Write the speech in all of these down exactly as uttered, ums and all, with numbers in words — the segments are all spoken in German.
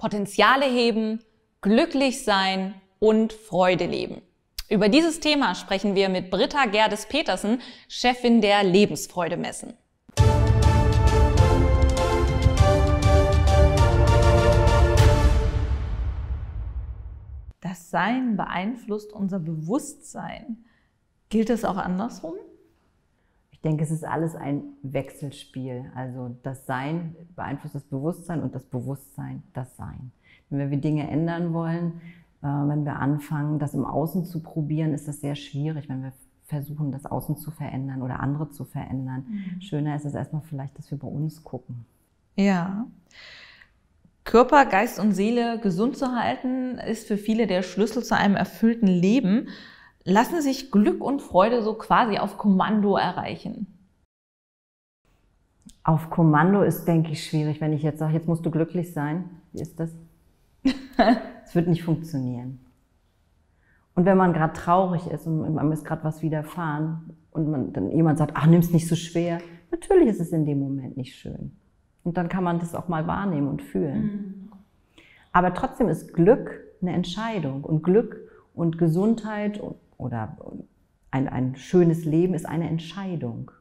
Potenziale heben, glücklich sein und Freude leben. Über dieses Thema sprechen wir mit Britta Gerdes-Petersen, Chefin der Lebensfreude-Messen. Das Sein beeinflusst unser Bewusstsein. Gilt das auch andersrum? Ich denke, es ist alles ein Wechselspiel. Also das Sein beeinflusst das Bewusstsein und das Bewusstsein das Sein. Wenn wir Dinge ändern wollen, äh, wenn wir anfangen, das im Außen zu probieren, ist das sehr schwierig, wenn wir versuchen, das Außen zu verändern oder andere zu verändern. Mhm. Schöner ist es erstmal vielleicht, dass wir bei uns gucken. Ja. Körper, Geist und Seele gesund zu halten, ist für viele der Schlüssel zu einem erfüllten Leben. Lassen sich Glück und Freude so quasi auf Kommando erreichen? Auf Kommando ist, denke ich, schwierig. Wenn ich jetzt sage, jetzt musst du glücklich sein, wie ist das? Es wird nicht funktionieren. Und wenn man gerade traurig ist und man ist gerade was widerfahren und man, dann jemand sagt, ach, nimm's nicht so schwer, natürlich ist es in dem Moment nicht schön. Und dann kann man das auch mal wahrnehmen und fühlen. Mhm. Aber trotzdem ist Glück eine Entscheidung. Und Glück und Gesundheit oder ein, ein schönes Leben ist eine Entscheidung.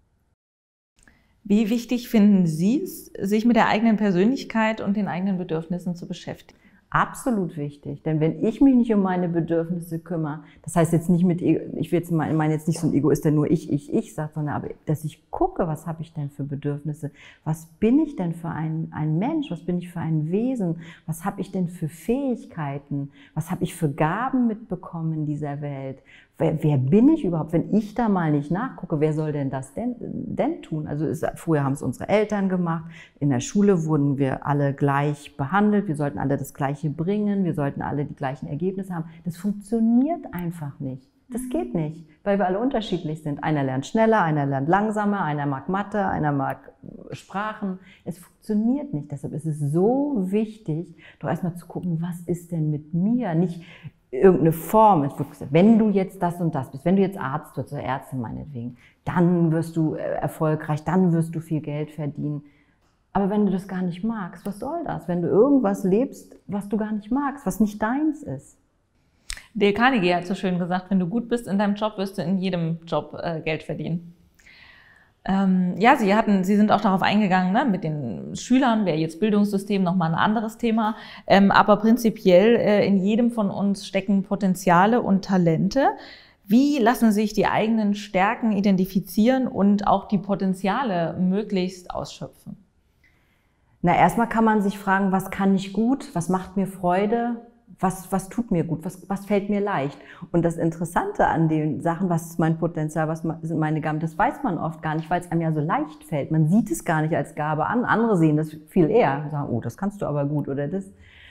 Wie wichtig finden Sie es, sich mit der eigenen Persönlichkeit und den eigenen Bedürfnissen zu beschäftigen? Absolut wichtig, denn wenn ich mich nicht um meine Bedürfnisse kümmere, das heißt jetzt nicht mit, ich will jetzt mal, meine jetzt nicht so ein Egoist, der nur ich, ich, ich sagt, sondern aber, dass ich gucke, was habe ich denn für Bedürfnisse, was bin ich denn für ein, ein Mensch, was bin ich für ein Wesen, was habe ich denn für Fähigkeiten, was habe ich für Gaben mitbekommen in dieser Welt, wer, wer bin ich überhaupt, wenn ich da mal nicht nachgucke, wer soll denn das denn, denn tun? Also es, früher haben es unsere Eltern gemacht, in der Schule wurden wir alle gleich behandelt, wir sollten alle das Gleiche bringen, wir sollten alle die gleichen Ergebnisse haben. Das funktioniert einfach nicht. Das geht nicht, weil wir alle unterschiedlich sind. Einer lernt schneller, einer lernt langsamer, einer mag Mathe, einer mag Sprachen. Es funktioniert nicht. Deshalb ist es so wichtig, doch erstmal zu gucken, was ist denn mit mir? Nicht irgendeine Form. Wenn du jetzt das und das bist, wenn du jetzt Arzt wirst oder Ärztin meinetwegen, dann wirst du erfolgreich, dann wirst du viel Geld verdienen. Aber wenn du das gar nicht magst, was soll das? Wenn du irgendwas lebst, was du gar nicht magst, was nicht deins ist. Dale Carnegie hat so schön gesagt, wenn du gut bist in deinem Job, wirst du in jedem Job äh, Geld verdienen. Ähm, ja, Sie hatten, Sie sind auch darauf eingegangen, ne, mit den Schülern, wäre jetzt Bildungssystem nochmal ein anderes Thema. Ähm, aber prinzipiell äh, in jedem von uns stecken Potenziale und Talente. Wie lassen sich die eigenen Stärken identifizieren und auch die Potenziale möglichst ausschöpfen? Na, erstmal kann man sich fragen, was kann ich gut, was macht mir Freude, was, was tut mir gut, was, was fällt mir leicht. Und das Interessante an den Sachen, was ist mein Potenzial, was sind meine Gaben, das weiß man oft gar nicht, weil es einem ja so leicht fällt. Man sieht es gar nicht als Gabe an, andere sehen das viel eher, sagen, oh, das kannst du aber gut oder das.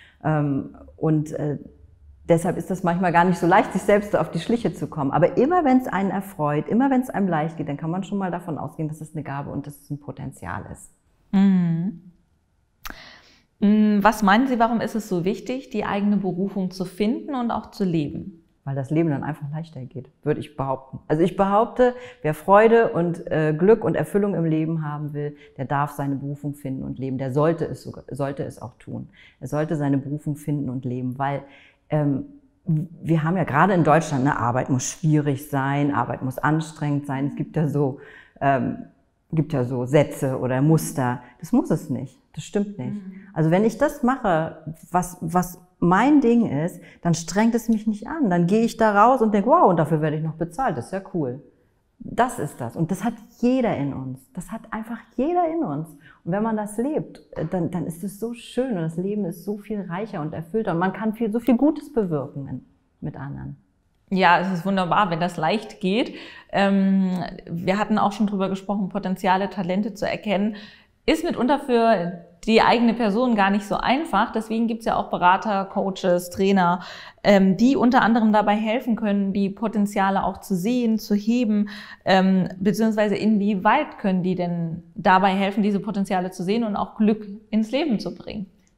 Und deshalb ist das manchmal gar nicht so leicht, sich selbst auf die Schliche zu kommen. Aber immer wenn es einen erfreut, immer wenn es einem leicht geht, dann kann man schon mal davon ausgehen, dass es eine Gabe und dass es ein Potenzial ist. Mhm. Was meinen Sie, warum ist es so wichtig, die eigene Berufung zu finden und auch zu leben? Weil das Leben dann einfach leichter geht, würde ich behaupten. Also ich behaupte, wer Freude und äh, Glück und Erfüllung im Leben haben will, der darf seine Berufung finden und leben. Der sollte es, sogar, sollte es auch tun. Er sollte seine Berufung finden und leben, weil ähm, wir haben ja gerade in Deutschland, ne, Arbeit muss schwierig sein, Arbeit muss anstrengend sein. Es gibt ja so, ähm, gibt ja so Sätze oder Muster. Das muss es nicht. Das stimmt nicht. Also wenn ich das mache, was, was mein Ding ist, dann strengt es mich nicht an. Dann gehe ich da raus und denke, wow, und dafür werde ich noch bezahlt. Das ist ja cool. Das ist das. Und das hat jeder in uns. Das hat einfach jeder in uns. Und wenn man das lebt, dann, dann ist es so schön und das Leben ist so viel reicher und erfüllter und man kann viel, so viel Gutes bewirken mit anderen. Ja, es ist wunderbar, wenn das leicht geht. Ähm, wir hatten auch schon drüber gesprochen, Potenziale, Talente zu erkennen. Ist mitunter für die eigene Person gar nicht so einfach. Deswegen gibt es ja auch Berater, Coaches, Trainer, ähm, die unter anderem dabei helfen können, die Potenziale auch zu sehen, zu heben, ähm, beziehungsweise inwieweit können die denn dabei helfen, diese Potenziale zu sehen und auch Glück ins Leben zu bringen?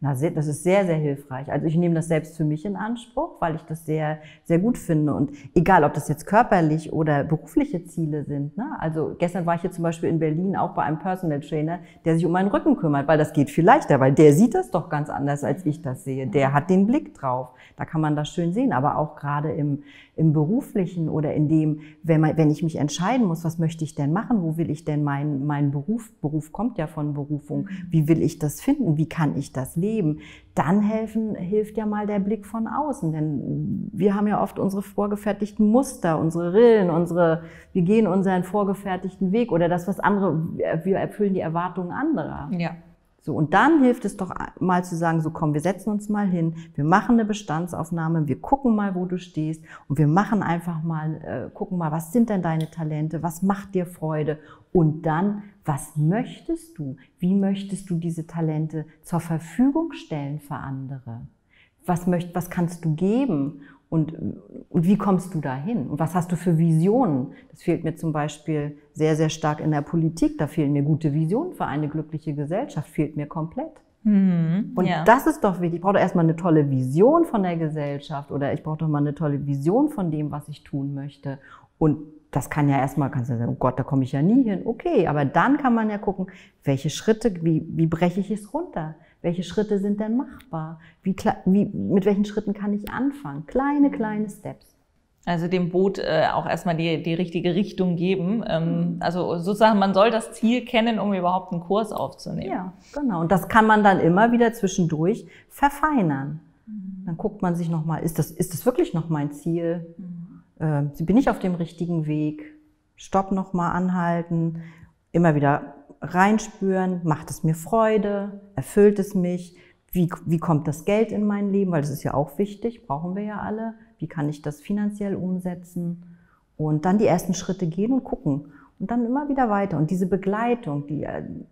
Na, das ist sehr, sehr hilfreich. Also ich nehme das selbst für mich in Anspruch, weil ich das sehr, sehr gut finde. Und egal, ob das jetzt körperlich oder berufliche Ziele sind. Ne? Also gestern war ich hier zum Beispiel in Berlin auch bei einem Personal Trainer, der sich um meinen Rücken kümmert, weil das geht viel leichter, weil der sieht das doch ganz anders, als ich das sehe. Der hat den Blick drauf. Da kann man das schön sehen. Aber auch gerade im, im Beruflichen oder in dem, wenn, man, wenn ich mich entscheiden muss, was möchte ich denn machen, wo will ich denn meinen mein Beruf, Beruf kommt ja von Berufung, wie will ich das finden, wie kann ich das leben? Dann helfen, hilft ja mal der Blick von außen, denn wir haben ja oft unsere vorgefertigten Muster, unsere Rillen, unsere, wir gehen unseren vorgefertigten Weg oder das, was andere, wir erfüllen die Erwartungen anderer. Ja. So, und dann hilft es doch mal zu sagen, so komm, wir setzen uns mal hin, wir machen eine Bestandsaufnahme, wir gucken mal, wo du stehst und wir machen einfach mal, äh, gucken mal, was sind denn deine Talente, was macht dir Freude und dann, was möchtest du, wie möchtest du diese Talente zur Verfügung stellen für andere? Was, möcht, was kannst du geben? Und, und wie kommst du dahin? Und was hast du für Visionen? Das fehlt mir zum Beispiel sehr, sehr stark in der Politik. Da fehlen mir gute Visionen für eine glückliche Gesellschaft, fehlt mir komplett. Mhm, und ja. das ist doch wichtig. Ich brauche doch erstmal eine tolle Vision von der Gesellschaft oder ich brauche doch mal eine tolle Vision von dem, was ich tun möchte. Und das kann ja erstmal, kannst du sagen, oh Gott, da komme ich ja nie hin. Okay, aber dann kann man ja gucken, welche Schritte, wie, wie breche ich es runter? Welche Schritte sind denn machbar? Wie, wie, mit welchen Schritten kann ich anfangen? Kleine, kleine Steps. Also dem Boot äh, auch erstmal die, die richtige Richtung geben. Ähm, also sozusagen, man soll das Ziel kennen, um überhaupt einen Kurs aufzunehmen. Ja, genau. Und das kann man dann immer wieder zwischendurch verfeinern. Mhm. Dann guckt man sich nochmal, ist das, ist das wirklich noch mein Ziel? Mhm. Äh, bin ich auf dem richtigen Weg? Stopp nochmal, anhalten, immer wieder reinspüren, macht es mir Freude, erfüllt es mich, wie, wie kommt das Geld in mein Leben, weil das ist ja auch wichtig, brauchen wir ja alle, wie kann ich das finanziell umsetzen und dann die ersten Schritte gehen und gucken und dann immer wieder weiter und diese Begleitung, die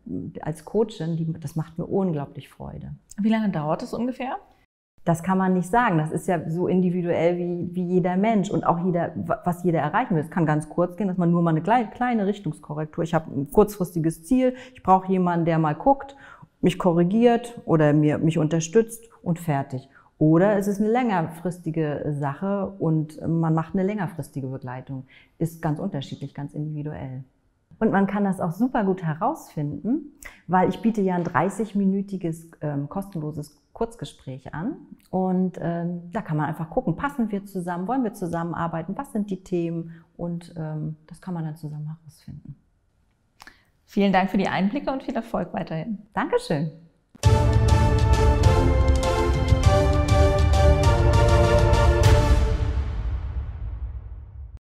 als Coachin, die, das macht mir unglaublich Freude. Wie lange dauert das ungefähr? Das kann man nicht sagen. Das ist ja so individuell wie, wie jeder Mensch und auch jeder, was jeder erreichen will. Es kann ganz kurz gehen, dass man nur mal eine kleine, kleine Richtungskorrektur. Ich habe ein kurzfristiges Ziel. Ich brauche jemanden, der mal guckt, mich korrigiert oder mir, mich unterstützt und fertig. Oder es ist eine längerfristige Sache und man macht eine längerfristige Begleitung. Ist ganz unterschiedlich, ganz individuell. Und man kann das auch super gut herausfinden, weil ich biete ja ein dreißig-minütiges ähm, kostenloses Kurzgespräch an. Und ähm, da kann man einfach gucken, passen wir zusammen, wollen wir zusammenarbeiten, was sind die Themen? Und ähm, das kann man dann zusammen herausfinden. Vielen Dank für die Einblicke und viel Erfolg weiterhin. Dankeschön.